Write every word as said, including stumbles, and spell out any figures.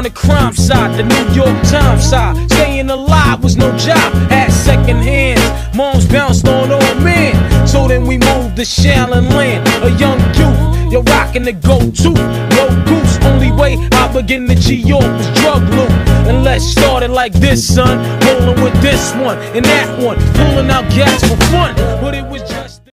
the crime side, the New York Times side. Staying alive was no job, had second hands. Moms bounced on all men. So then we moved to Shaolin Land, a young youth. You're rocking the go-to, no goose. Only way I begin to G-York was drug loot. And let's start it like this, son. Rolling with this one and that one, pulling out gas for fun. But it was just